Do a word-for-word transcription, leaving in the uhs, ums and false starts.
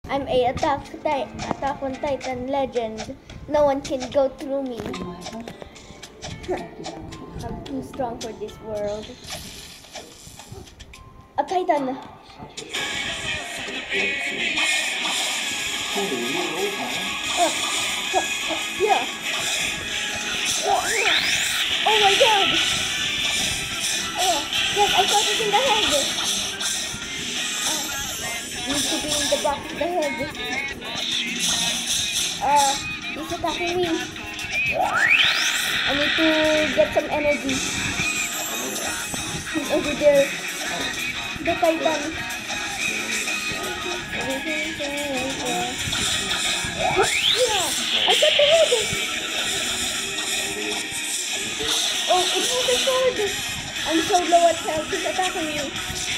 I'm a attack, attack on Titan legend. No one can go through me. I'm too strong for this world. A Titan. Uh, uh, uh, yeah. Uh, oh my god. Uh, yes, I got it in the head. Uh, need to be in the back of the head. Uh, he's attacking me. I need to get some energy. He's over there. The Titan. Yeah, I got the head. Oh, it was a sword. I'm so low at health. He's attacking me.